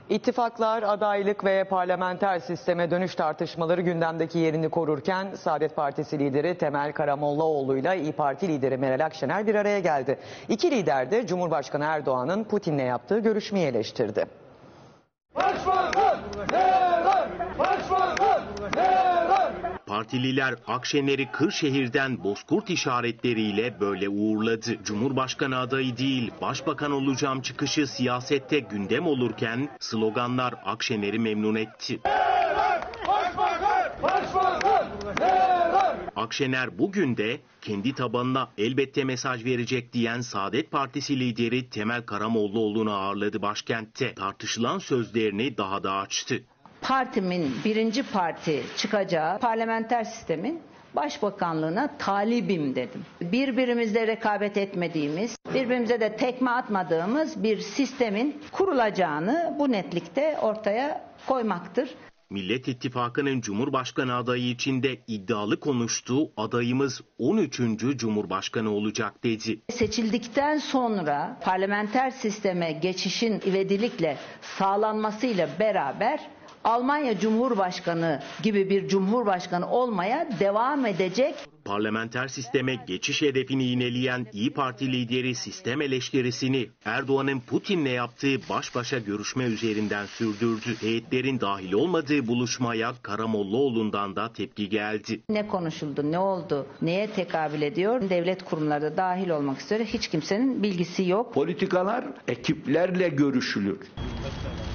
İttifaklar, adaylık ve parlamenter sisteme dönüş tartışmaları gündemdeki yerini korurken Saadet Partisi lideri Temel Karamollaoğlu ile İYİ Parti lideri Meral Akşener bir araya geldi. İki lider de Cumhurbaşkanı Erdoğan'ın Putin'le yaptığı görüşmeyi eleştirdi. Başbakan neler? Başbakan neler? Partililer Akşener'i Kırşehir'den bozkurt işaretleriyle böyle uğurladı. Cumhurbaşkanı adayı değil, başbakan olacağım çıkışı siyasette gündem olurken sloganlar Akşener'i memnun etti. Başbakan! Başbakan neler? Akşener bugün de kendi tabanına elbette mesaj verecek diyen Saadet Partisi lideri Temel Karamollaoğlu'nu ağırladı başkentte. Tartışılan sözlerini daha da açtı. Partimin birinci parti çıkacağı parlamenter sistemin başbakanlığına talibim dedim. Birbirimizle rekabet etmediğimiz, birbirimize de tekme atmadığımız bir sistemin kurulacağını bu netlikte ortaya koymaktır. Millet İttifakı'nın Cumhurbaşkanı adayı için de iddialı konuştuğu adayımız 13. Cumhurbaşkanı olacak dedi. Seçildikten sonra parlamenter sisteme geçişin ivedilikle sağlanmasıyla beraber Almanya Cumhurbaşkanı gibi bir cumhurbaşkanı olmaya devam edecek. Parlamenter sisteme geçiş hedefini yineleyen İYİ Parti lideri sistem eleştirisini Erdoğan'ın Putin'le yaptığı baş başa görüşme üzerinden sürdürdü. Heyetlerin dahil olmadığı buluşmaya Karamollaoğlu'ndan da tepki geldi. Ne konuşuldu, ne oldu, neye tekabül ediyor? Devlet kurumları da dahil olmak üzere hiç kimsenin bilgisi yok. Politikalar ekiplerle görüşülür.